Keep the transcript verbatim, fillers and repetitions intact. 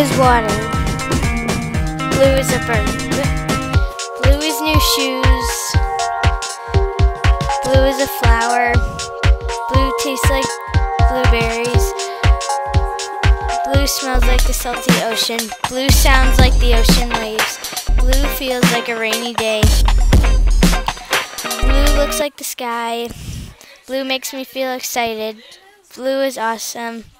is water. Blue is a bird. Blue is new shoes. Blue is a flower. Blue tastes like blueberries. Blue smells like the salty ocean. Blue sounds like the ocean waves. Blue feels like a rainy day. Blue looks like the sky. Blue makes me feel excited. Blue is awesome.